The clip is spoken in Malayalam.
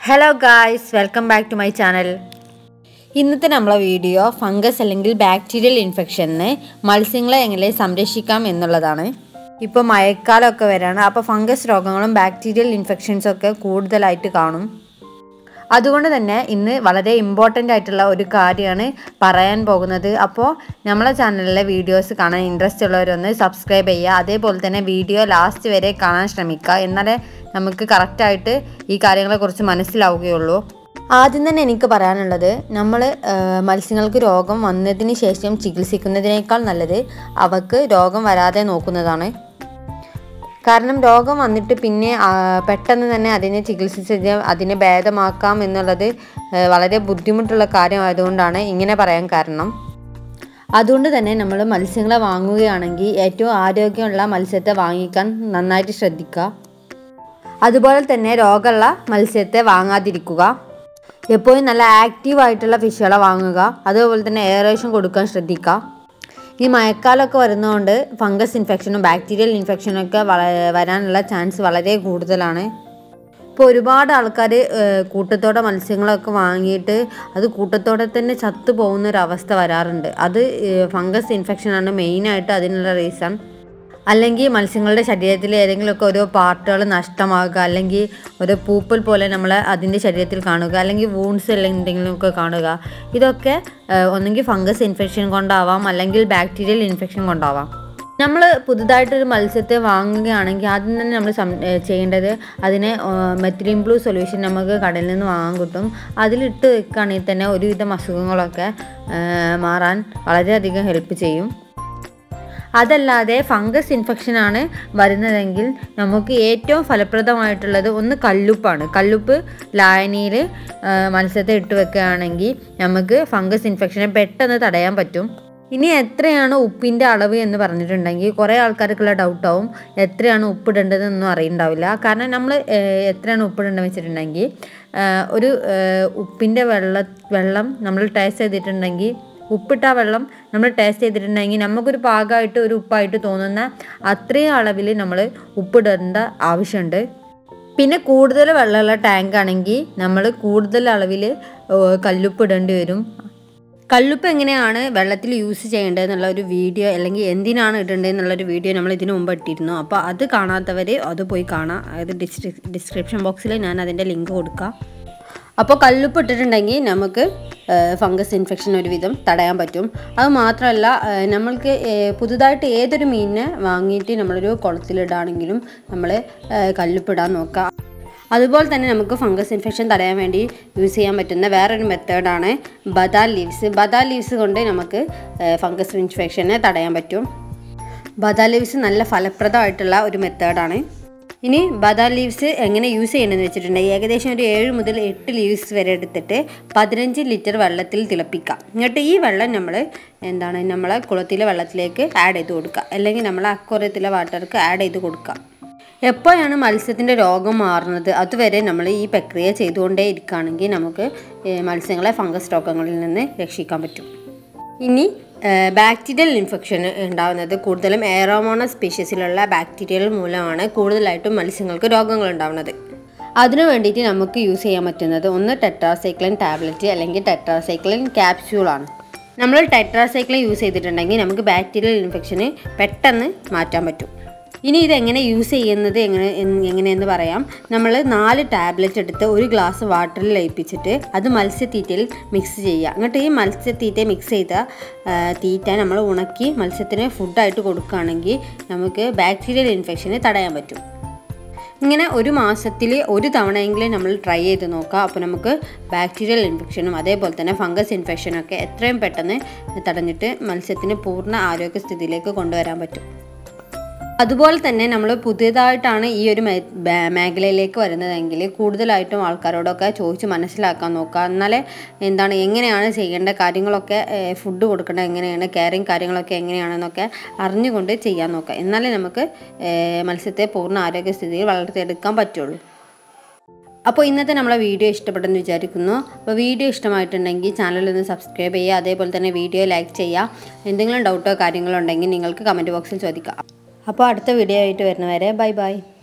Hello guys, welcome back to my channel. ഇന്നത്തെ നമ്മളെ വീഡിയോ ഫംഗസ് അല്ലെങ്കിൽ ബാക്ടീരിയൽ ഇൻഫെക്ഷനെ മത്സ്യങ്ങളെ എങ്ങനെ സംരക്ഷിക്കാം എന്നുള്ളതാണ്. ഇപ്പോൾ മഴക്കാലമൊക്കെ വരാണ്. അപ്പോൾ ഫംഗസ് രോഗങ്ങളും ബാക്ടീരിയൽ ഇൻഫെക്ഷൻസ് ഒക്കെ കൂടുതലായിട്ട് കാണും. അതുകൊണ്ട് തന്നെ ഇന്ന് വളരെ ഇമ്പോർട്ടൻ്റ് ആയിട്ടുള്ള ഒരു കാര്യമാണ് പറയാൻ പോകുന്നത്. അപ്പോൾ നമ്മളെ ചാനലിലെ വീഡിയോസ് കാണാൻ ഇൻട്രസ്റ്റ് ഉള്ളവരൊന്ന് സബ്സ്ക്രൈബ് ചെയ്യുക. അതേപോലെ തന്നെ വീഡിയോ ലാസ്റ്റ് വരെ കാണാൻ ശ്രമിക്കുക. എന്നാലേ നമുക്ക് കറക്റ്റായിട്ട് ഈ കാര്യങ്ങളെക്കുറിച്ച് മനസ്സിലാവുകയുള്ളൂ. ആദ്യം തന്നെ എനിക്ക് പറയാനുള്ളത്, നമ്മൾ മത്സ്യങ്ങൾക്ക് രോഗം വന്നതിന് ശേഷം ചികിത്സിക്കുന്നതിനേക്കാൾ നല്ലത് അവർക്ക് രോഗം വരാതെ നോക്കുന്നതാണ്. കാരണം രോഗം വന്നിട്ട് പിന്നെ പെട്ടെന്ന് തന്നെ അതിനെ ചികിത്സിച്ച് അതിനെ ഭേദമാക്കാം എന്നുള്ളത് വളരെ ബുദ്ധിമുട്ടുള്ള കാര്യമായതുകൊണ്ടാണ് ഇങ്ങനെ പറയാൻ കാരണം. അതുകൊണ്ട് തന്നെ നമ്മൾ മത്സ്യങ്ങളെ വാങ്ങുകയാണെങ്കിൽ ഏറ്റവും ആരോഗ്യമുള്ള മത്സ്യത്തെ വാങ്ങിക്കാൻ നന്നായിട്ട് ശ്രദ്ധിക്കുക. അതുപോലെ തന്നെ രോഗമുള്ള മത്സ്യത്തെ വാങ്ങാതിരിക്കുക. എപ്പോഴും നല്ല ആക്റ്റീവായിട്ടുള്ള ഫിഷുകളെ വാങ്ങുക. അതുപോലെ തന്നെ എയറേഷൻ കൊടുക്കാൻ ശ്രദ്ധിക്കുക. ഈ മഴക്കാലമൊക്കെ വരുന്നതുകൊണ്ട് ഫംഗസ് ഇൻഫെക്ഷനും ബാക്ടീരിയൽ ഇൻഫെക്ഷനും ഒക്കെ വരാനുള്ള ചാൻസ് വളരെ കൂടുതലാണ്. ഇപ്പോൾ ഒരുപാട് ആൾക്കാർ കൂട്ടത്തോടെ മത്സ്യങ്ങളൊക്കെ വാങ്ങിയിട്ട് അത് കൂട്ടത്തോടെ തന്നെ ചത്തു പോകുന്നൊരവസ്ഥ വരാറുണ്ട്. അത് ഫംഗസ് ഇൻഫെക്ഷനാണ് മെയിനായിട്ട് അതിനുള്ള റീസൺ. അല്ലെങ്കിൽ മത്സ്യങ്ങളുടെ ശരീരത്തിൽ ഏതെങ്കിലുമൊക്കെ ഓരോ പാർട്ടുകൾ നഷ്ടമാകുക, അല്ലെങ്കിൽ ഒരു പൂപ്പൽ പോലെ നമ്മൾ അതിൻ്റെ ശരീരത്തിൽ കാണുക, അല്ലെങ്കിൽ വൂൺസ് അല്ലെങ്കിൽ എന്തെങ്കിലുമൊക്കെ കാണുക. ഇതൊക്കെ ഒന്നെങ്കിൽ ഫംഗസ് ഇൻഫെക്ഷൻ കൊണ്ടാവാം, അല്ലെങ്കിൽ ബാക്ടീരിയൽ ഇൻഫെക്ഷൻ കൊണ്ടാവാം. നമ്മൾ പുതുതായിട്ടൊരു മത്സ്യത്തെ വാങ്ങുകയാണെങ്കിൽ ആദ്യം തന്നെ നമ്മൾ ചെയ്യേണ്ടത് അതിനെ മെത്തിലിൻ ബ്ലൂ സൊല്യൂഷൻ നമുക്ക് കടയിൽ നിന്ന് വാങ്ങാൻ കിട്ടും. അതിലിട്ട് വെക്കുകയാണെങ്കിൽ തന്നെ ഒരുവിധം അസുഖങ്ങളൊക്കെ മാറാൻ വളരെയധികം ഹെൽപ്പ് ചെയ്യും. അതല്ലാതെ ഫംഗസ് ഇൻഫെക്ഷനാണ് വരുന്നതെങ്കിൽ നമുക്ക് ഏറ്റവും ഫലപ്രദമായിട്ടുള്ളത് ഒന്ന് കല്ലുപ്പാണ്. കല്ലുപ്പ് ലായനിയിൽ മത്സ്യത്തെ ഇട്ട് വെക്കുകയാണെങ്കിൽ നമുക്ക് ഫംഗസ് ഇൻഫെക്ഷനെ പെട്ടെന്ന് തടയാൻ പറ്റും. ഇനി എത്രയാണ് ഉപ്പിൻ്റെ അളവ് എന്ന് പറഞ്ഞിട്ടുണ്ടെങ്കിൽ കുറേ ആൾക്കാർക്കുള്ള ഡൗട്ടാവും, എത്രയാണ് ഉപ്പിടേണ്ടതെന്നൊന്നും അറിയുണ്ടാവില്ല. കാരണം നമ്മൾ എത്രയാണ് ഉപ്പിടേണ്ടതെന്ന് വെച്ചിട്ടുണ്ടെങ്കിൽ ഒരു ഉപ്പിൻ്റെ വെള്ളം നമ്മൾ ടേസ്റ്റ് ചെയ്തിട്ടുണ്ടെങ്കിൽ, ഉപ്പിട്ട വെള്ളം നമ്മൾ ടേസ്റ്റ് ചെയ്തിട്ടുണ്ടെങ്കിൽ നമുക്കൊരു പാകമായിട്ട് ഒരു ഉപ്പായിട്ട് തോന്നുന്ന അത്രയും അളവിൽ നമ്മൾ ഉപ്പിടേണ്ട ആവശ്യമുണ്ട്. പിന്നെ കൂടുതൽ വെള്ളമുള്ള ടാങ്ക് ആണെങ്കിൽ നമ്മൾ കൂടുതൽ അളവിൽ കല്ലുപ്പ് ഇടേണ്ടി വരും. കല്ലുപ്പ് എങ്ങനെയാണ് വെള്ളത്തിൽ യൂസ് ചെയ്യേണ്ടതെന്നുള്ള ഒരു വീഡിയോ, അല്ലെങ്കിൽ എന്തിനാണ് ഇടേണ്ടതെന്നുള്ളൊരു വീഡിയോ നമ്മൾ ഇതിനു മുമ്പ് ഇട്ടിരുന്നു. അപ്പോൾ അത് കാണാത്തവർ അത് പോയി കാണാം. അതായത് ഡിസ്ക്രിപ്ഷൻ ബോക്സിൽ ഞാൻ അതിൻ്റെ ലിങ്ക് കൊടുക്കാം. അപ്പോൾ കല്ലുപ്പ് ഇട്ടിട്ടുണ്ടെങ്കിൽ നമുക്ക് ഫംഗസ് ഇൻഫെക്ഷൻ ഒരുവിധം തടയാൻ പറ്റും. അത് മാത്രമല്ല, നമ്മൾക്ക് പുതുതായിട്ട് ഏതൊരു മീനിനെ വാങ്ങിയിട്ട് നമ്മളൊരു കുളത്തിലിടാണെങ്കിലും നമ്മൾ കല്ലുപ്പിടാൻ നോക്കുക. അതുപോലെ തന്നെ നമുക്ക് ഫംഗസ് ഇൻഫെക്ഷൻ തടയാൻ വേണ്ടി യൂസ് ചെയ്യാൻ പറ്റുന്ന വേറൊരു മെത്തേഡാണ് ബദാം ലീവ്സ്. ബദാം ലീവ്സ് കൊണ്ട് നമുക്ക് ഫംഗസ് ഇൻഫെക്ഷനെ തടയാൻ പറ്റും. ബദാം ലീവ്സ് നല്ല ഫലപ്രദമായിട്ടുള്ള ഒരു മെത്തേഡാണ്. ഇനി ബദാം ലീവ്സ് എങ്ങനെ യൂസ് ചെയ്യണമെന്ന് വെച്ചിട്ടുണ്ടെങ്കിൽ ഏകദേശം ഒരു 7 മുതൽ 8 ലീവ്സ് വരെ എടുത്തിട്ട് 15 ലിറ്റർ വെള്ളത്തിൽ തിളപ്പിക്കാം. എന്നിട്ട് ഈ വെള്ളം നമ്മളെ കുളത്തിലെ വെള്ളത്തിലേക്ക് ആഡ് ചെയ്ത് കൊടുക്കുക, അല്ലെങ്കിൽ നമ്മളെ അക്വാറിയത്തിലെ വാട്ടർക്ക് ആഡ് ചെയ്ത് കൊടുക്കുക. എപ്പോഴാണ് മത്സ്യത്തിൻ്റെ രോഗം മാറുന്നത് അതുവരെ നമ്മൾ ഈ പ്രക്രിയ ചെയ്തുകൊണ്ടേ ഇരിക്കുകയാണെങ്കിൽ നമുക്ക് മത്സ്യങ്ങളെ ഫംഗസ് രോഗങ്ങളിൽ നിന്ന് രക്ഷിക്കാൻ പറ്റും. ഇനി ബാക്ടീരിയൽ ഇൻഫെക്ഷൻ ഉണ്ടാകുന്നത് കൂടുതലും എയറോമോണസ് സ്പീഷീസിലുള്ള ബാക്ടീരിയൽ മൂലമാണ് കൂടുതലായിട്ടും മത്സ്യങ്ങൾക്ക് രോഗങ്ങൾ ഉണ്ടാകുന്നത്. അതിനു വേണ്ടിയിട്ട് നമുക്ക് യൂസ് ചെയ്യാൻ പറ്റുന്നത് ഒന്ന് ടെട്രാസൈക്ലിൻ ടാബ്ലറ്റ് അല്ലെങ്കിൽ ടെട്രാസൈക്ലിൻ ക്യാപ്സ്യൂളാണ്. നമ്മൾ ടെട്രാസൈക്ലിൻ യൂസ് ചെയ്തിട്ടുണ്ടെങ്കിൽ നമുക്ക് ബാക്ടീരിയൽ ഇൻഫെക്ഷന് പെട്ടെന്ന് മാറ്റാൻ പറ്റും. ഇനി ഇതെങ്ങനെ യൂസ് ചെയ്യുന്നത് എങ്ങനെയെന്ന് പറയാം. നമ്മൾ 4 ടാബ്ലറ്റ് എടുത്ത് ഒരു ഗ്ലാസ് വാട്ടറിൽ ലയിപ്പിച്ചിട്ട് അത് മത്സ്യത്തീറ്റയിൽ മിക്സ് ചെയ്യുക. എന്നിട്ട് ഈ മത്സ്യത്തീറ്റ മിക്സ് ചെയ്ത തീറ്റ നമ്മൾ ഉണക്കി മത്സ്യത്തിന് ഫുഡായിട്ട് കൊടുക്കുകയാണെങ്കിൽ നമുക്ക് ബാക്ടീരിയൽ ഇൻഫെക്ഷനെ തടയാൻ പറ്റും. ഇങ്ങനെ ഒരു മാസത്തിൽ ഒരു തവണയെങ്കിലും നമ്മൾ ട്രൈ ചെയ്ത് നോക്കുക. അപ്പോൾ നമുക്ക് ബാക്ടീരിയൽ ഇൻഫെക്ഷനും അതേപോലെ തന്നെ ഫംഗസ് ഇൻഫെക്ഷനൊക്കെ എത്രയും പെട്ടെന്ന് തടഞ്ഞിട്ട് മത്സ്യത്തിന് പൂർണ്ണ ആരോഗ്യസ്ഥിതിയിലേക്ക് കൊണ്ടുവരാൻ പറ്റും. അതുപോലെ തന്നെ നമ്മൾ പുതിയതായിട്ടാണ് ഈ ഒരു മേഖലയിലേക്ക് വരുന്നതെങ്കിൽ കൂടുതലായിട്ടും ആൾക്കാരോടൊക്കെ ചോദിച്ച് മനസ്സിലാക്കാൻ നോക്കുക. എന്നാലേ എങ്ങനെയാണ് ചെയ്യേണ്ട കാര്യങ്ങളൊക്കെ, ഫുഡ് കൊടുക്കേണ്ട എങ്ങനെയാണ്, കെയറിങ് കാര്യങ്ങളൊക്കെ എങ്ങനെയാണെന്നൊക്കെ അറിഞ്ഞുകൊണ്ട് ചെയ്യാൻ നോക്കുക. എന്നാലേ നമുക്ക് മത്സ്യത്തെ പൂർണ്ണ ആരോഗ്യസ്ഥിതിയിൽ വളർത്തിയെടുക്കാൻ പറ്റുള്ളൂ. അപ്പോൾ ഇന്നത്തെ നമ്മളെ വീഡിയോ ഇഷ്ടപ്പെട്ടെന്ന് വിചാരിക്കുന്നു. അപ്പോൾ വീഡിയോ ഇഷ്ടമായിട്ടുണ്ടെങ്കിൽ ചാനലൊന്ന് സബ്സ്ക്രൈബ് ചെയ്യുക. അതേപോലെ തന്നെ വീഡിയോ ലൈക്ക് ചെയ്യുക. എന്തെങ്കിലും ഡൗട്ടോ കാര്യങ്ങളോ ഉണ്ടെങ്കിൽ നിങ്ങൾക്ക് കമൻറ്റ് ബോക്സിൽ ചോദിക്കാം. അപ്പോൾ അടുത്ത വീഡിയോ ആയിട്ട് വരുന്നവരെ ബൈ ബൈ.